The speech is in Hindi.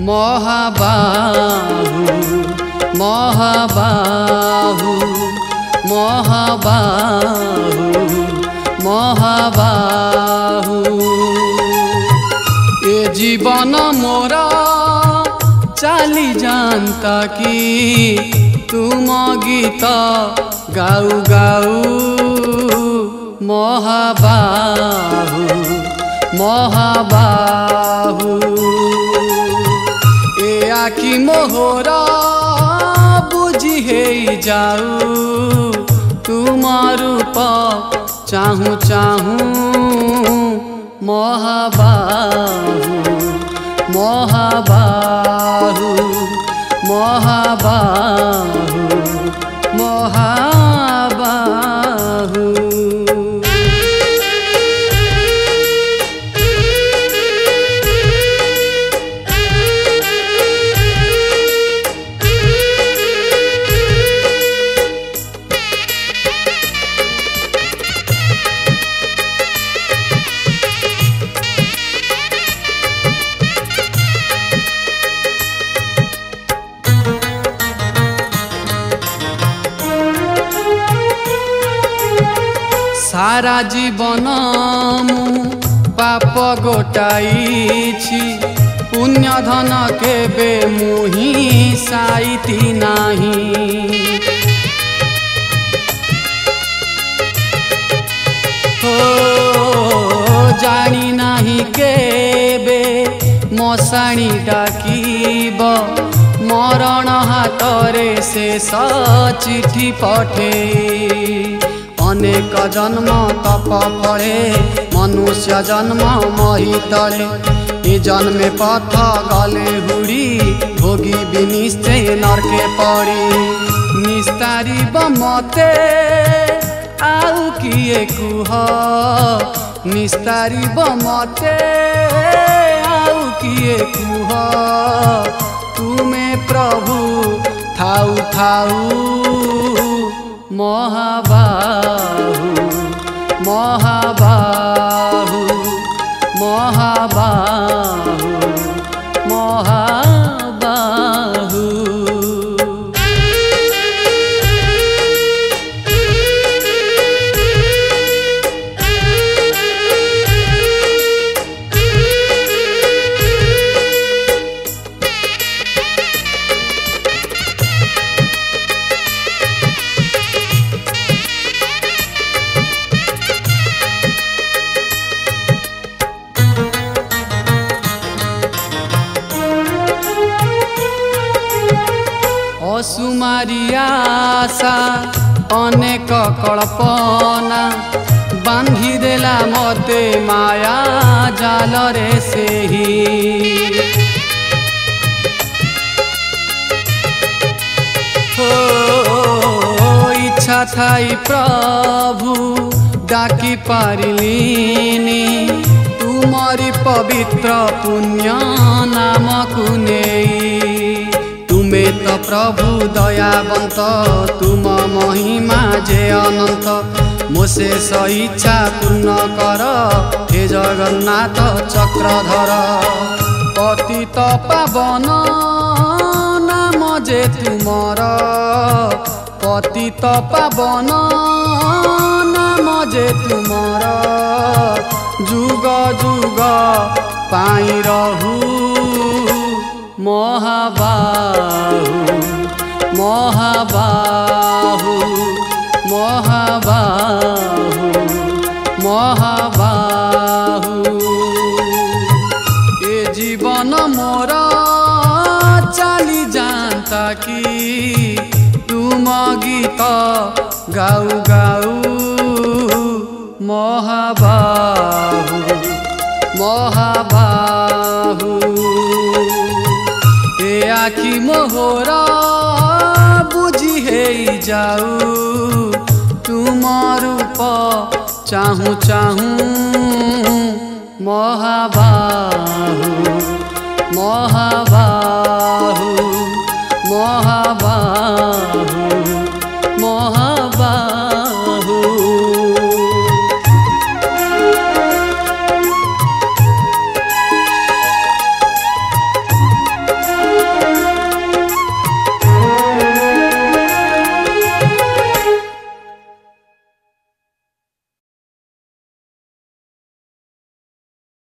महाबाहु महाबाहु महाबाहु महाबाहु ए जीवन मोरा चाली जानता कि तुम गीत गाऊ गाऊ महाबाहु महाबाहु ए आखि मोहरा बुझी हे जाऊ तुम रूप चाहूं चाहूं महाबाहु महाबाहु महाबाहु महाबाहु सारा जीवन मु पाप गोटाइछि पुण्य धन केबे मुही साइति नाही हो जानी नाही केबे मशाणी डाकिब मरण हातरे से चिठी पठे अनेक जन्म तप फले मनुष्य जन्म मही तले ए जन्मे पथ गले हुड़ी भोगी भी निश्चय नरके पड़ी निस्तारी मते आउ किए कुह निस्तारी मते आउ किए कुह तुम्हें प्रभु थाऊ थाऊ महाबाहु महाबाहु महाबाहु महाबाहु असुमारी आशा अनेक कल्पना बांधी देला मते माया जाल रे सेही हो इच्छा थाई प्रभु डाकी पारिलिनी तुमरी पवित्र पुण्य नाम को नेई तुमे तो प्रभु दयावंत तुम महिमा जे अनंत मोसे इच्छा पूर्ण कर हे जगन्नाथ चक्रधर पतित पावन नाम जे तुमर पतित पावन नाम जे तुमर जुग जुग पाई रहू महाबाहु महाबाहु महाबाहु महाबाहु ए जीवन मोरा चाली जानता कि तुम गीत गाऊ गाऊ महाबाहु महाबाहु ए आखि मोहरा बुझी हे जाऊ तुम रूप चाहूं चाहूं महाबाहु महाबाहु महाबाहु